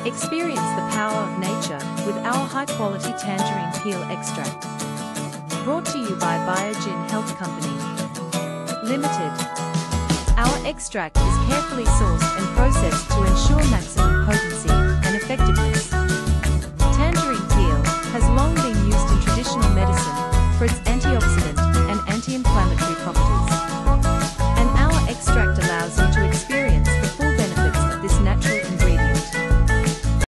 Experience the power of nature with our high-quality Tangerine Peel Extract. Brought to you by BioGin Health Co. Limited. Our extract is carefully sourced and processed to ensure maximum potency.